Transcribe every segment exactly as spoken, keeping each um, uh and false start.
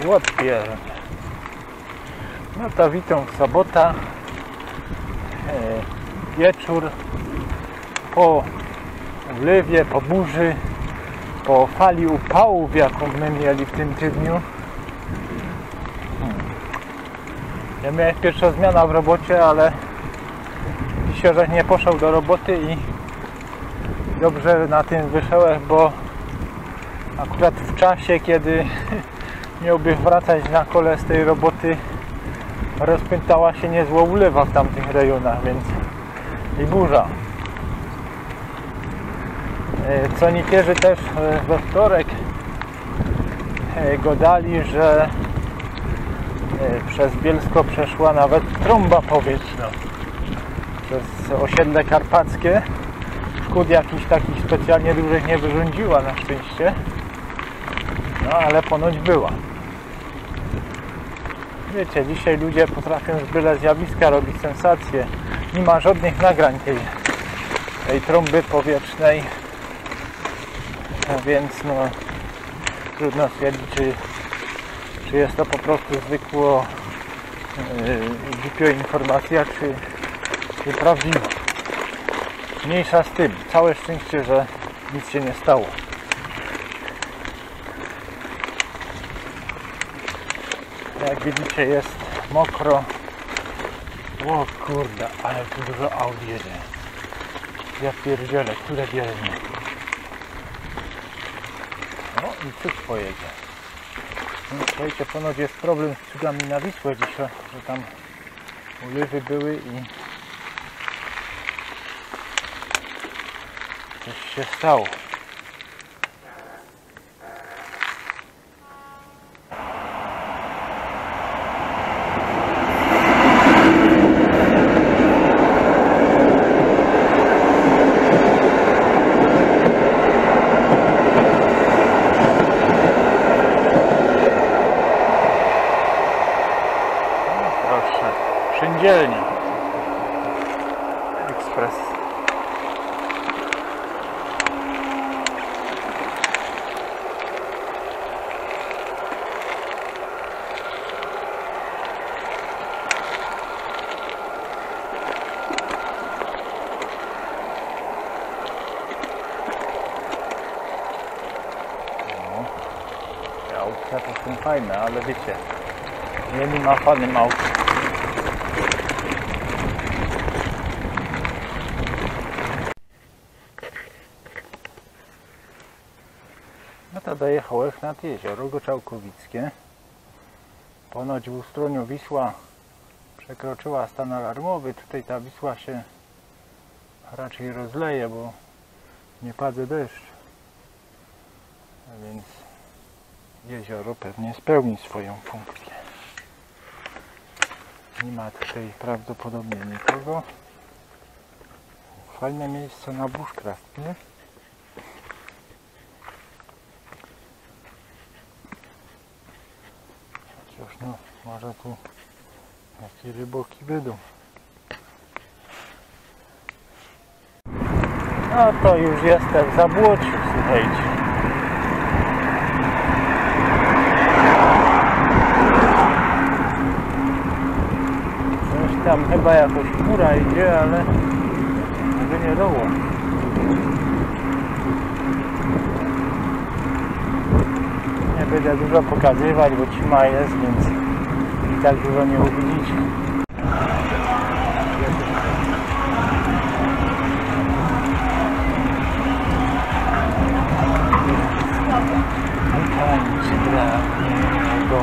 odbierze. No to witam, sobota, e, wieczór, po ulewie, po burzy, po fali upałów, jaką my mieli w tym tygodniu. Hmm. Ja miałem pierwsza zmiana w robocie, ale dzisiaj żeś nie poszedł do roboty i dobrze na tym wyszedłem, bo akurat w czasie, kiedy miałby wracać na kole z tej roboty, rozpętała się niezła ulewa w tamtych rejonach, więc i burza. Co niektórzy też we wtorek gadali, że przez Bielsko przeszła nawet trąba powietrzna przez osiedle karpackie. Szkód jakichś takich specjalnie dużych nie wyrządziła na szczęście, no ale ponoć była. Wiecie, dzisiaj ludzie potrafią z byle zjawiska robić sensacje. Nie ma żadnych nagrań tej, tej trąby powietrznej, no więc no trudno stwierdzić, czy, czy jest to po prostu zwykła yy, głupia informacja, czy, czy prawdziwa. Mniejsza z tym. Całe szczęście, że nic się nie stało. Jak widzicie, jest mokro. O kurde, ale tu dużo aut jedzie. Ja pierdzielę, które biernie. No i cóż pojedzie. No, słuchajcie, ponoć jest problem z cugami na Wisłę dzisiaj, że tam ulewy były i coś się stało. Proszę, wszędzielnie ekspres. Autka to są fajne, ale wiecie, ja nie ma fanym aut. No to dojechałem nad jezioro Goczałkowickie. Ponoć w Ustroniu Wisła przekroczyła stan alarmowy. Tutaj ta Wisła się raczej rozleje, bo nie pada deszcz. A więc jezioro pewnie spełni swoją funkcję. Nie ma tutaj prawdopodobnie nikogo. Fajne miejsce na bushcraft, nie? Chociaż no, może tu jakie ryboki będą. No to już jestem w Zabłociu, słuchajcie. Tam chyba jakoś chmura idzie, ale może nie doło. Nie będę dużo pokazywać, bo cima jest, więc i tak dużo nie uwidzicie. Tańczy dla niego,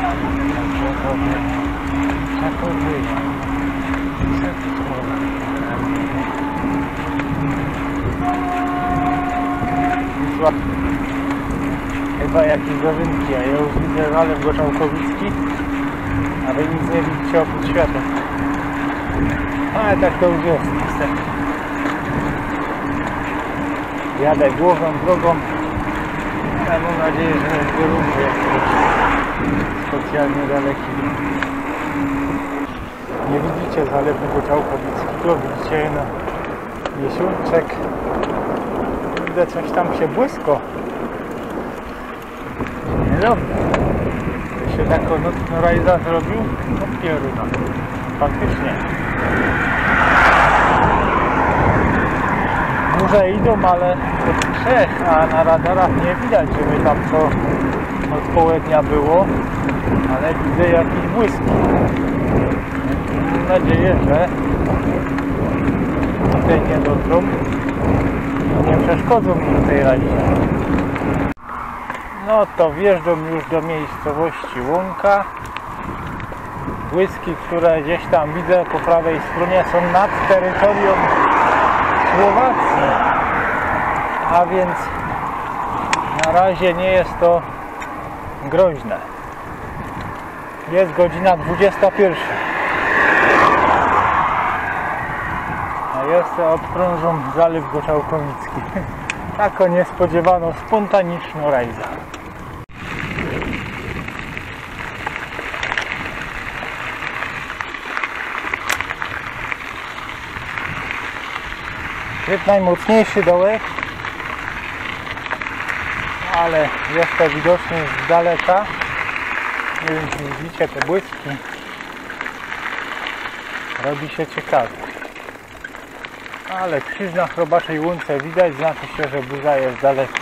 chyba jakieś dożynki, a ja już widzę Zalew Goczałkowicki, a wy nic nie widzicie oprócz świata. Ale tak to już jest niestety. Jadę główną drogą. Ja mam nadzieję, że nie wyrównie jakiś specjalnie daleki. Nie widzicie Zalewu Goczałkowickiego, widzicie na Jesiączek. Widzę, coś tam się błysko. Nie dobrze. się taką nocną rajda zrobił? No pieruna. Faktycznie. Burze idą, ale od trzech, a na radarach nie widać, żeby tam co od południa było, ale widzę jakieś błyski. Mam nadzieję, że tutaj nie dotrą i nie przeszkodzą mi w tej rajdzie. No to wjeżdżam już do miejscowości Łąka. Błyski, które gdzieś tam widzę po prawej stronie, są nad terytorium Słowacji, a więc na razie nie jest to groźne. Jest godzina dwudziesta pierwsza. A jeszcze odkrążą Zalew Goczałkowicki. Taką niespodziewaną, spontaniczną rajdę. Jest najmocniejszy dołek, ale jest to widocznie z daleka. Nie wiem, czy widzicie te błyski. Robi się ciekawie. Ale krzyż na Chrobaczej Łące widać, znaczy się, że burza jest daleko.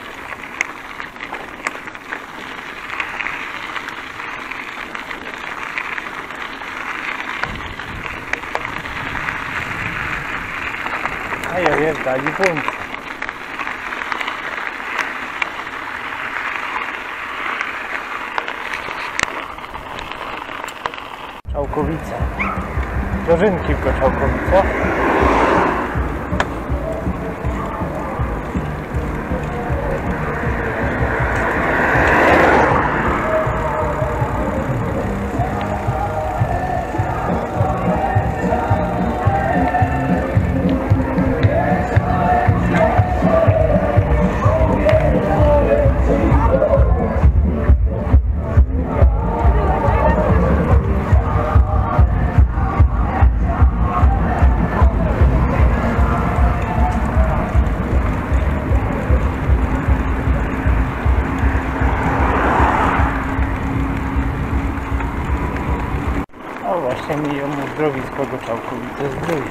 A ja jest dali Łące. Czałkowice. Dożynki w Goczałkowicach. O, właśnie miją uzdrowisko Goczałkowice Zdrój.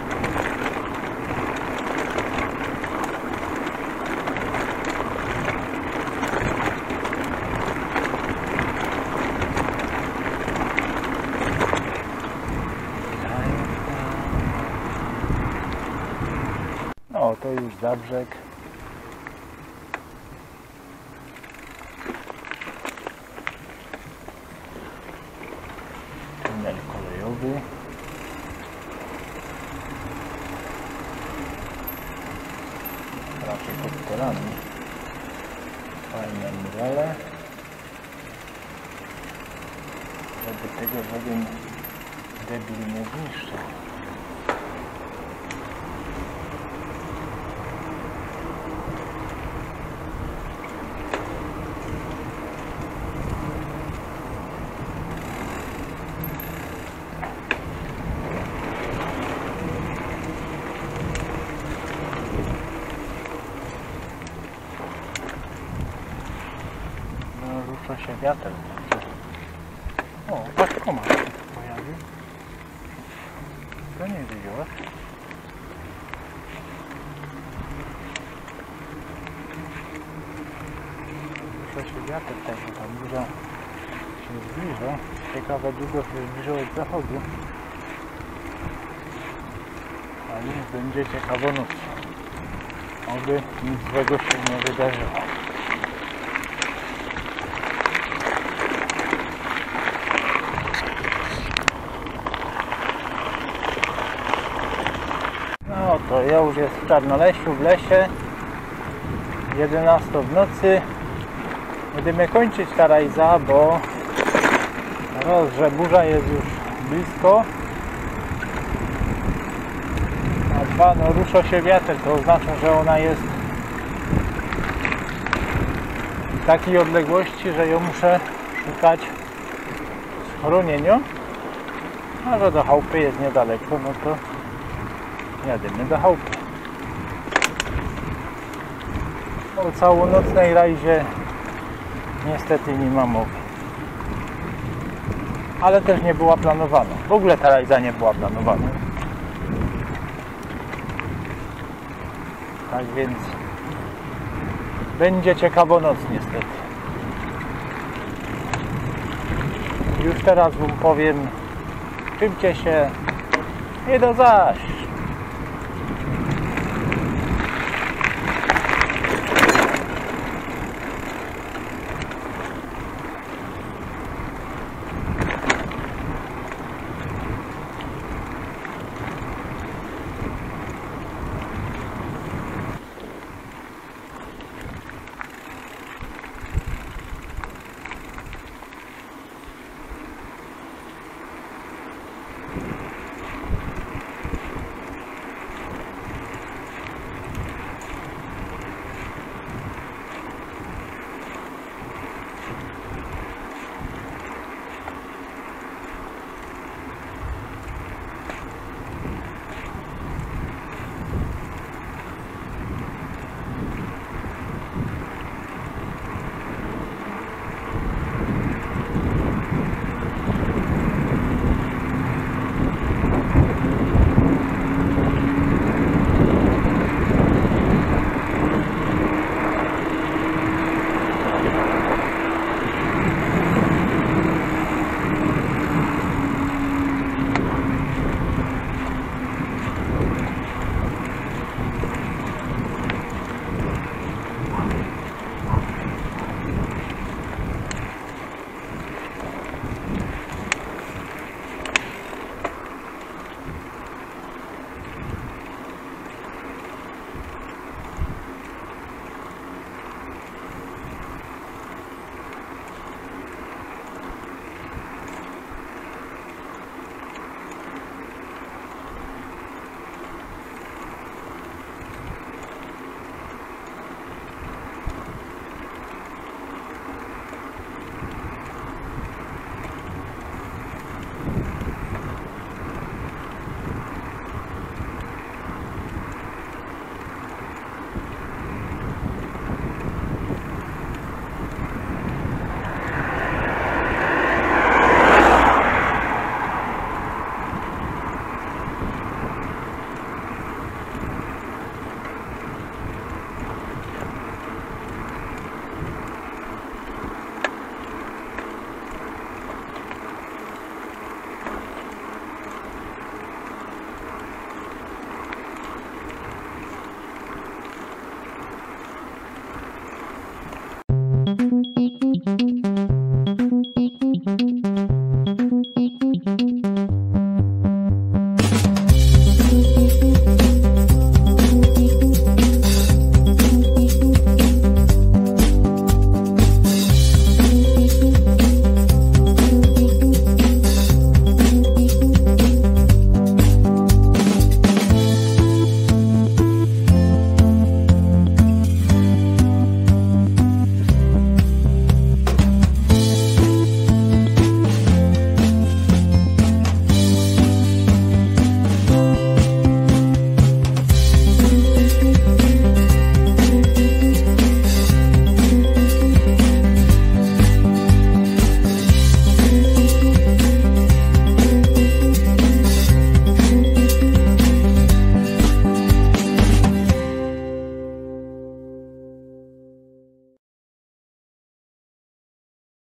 No, to już za brzeg. Tunel kolejowy. Raczej kopterami. Fajne murale. Żeby tego żaden debil nie zniszczył. Rusza się wiatr. O, patrz, komar się tu pojawił. To nie widziałeś? Rusza się wiatr, także tam burza się zbliża. Ciekawe, długo się zbliża od zachodu. A już będzie ciekawa noc. Oby nic złego się nie wydarzyło. No to ja już jest w Czarnolesiu, w lesie. jedenasta w nocy. Będziemy kończyć ta rajza, bo raz, że burza jest już blisko, a dwa, no rusza się wiatr, to oznacza, że ona jest w takiej odległości, że ją muszę szukać schronienia, a że do chałupy jest niedaleko, no to jadymy do chałupy. O całonocnej rajdzie niestety nie ma mowy. ale też nie była planowana. W ogóle ta rajda nie była planowana. Tak więc będzie ciekawa noc niestety. Już teraz wam powiem, czymcie się nie do zaś.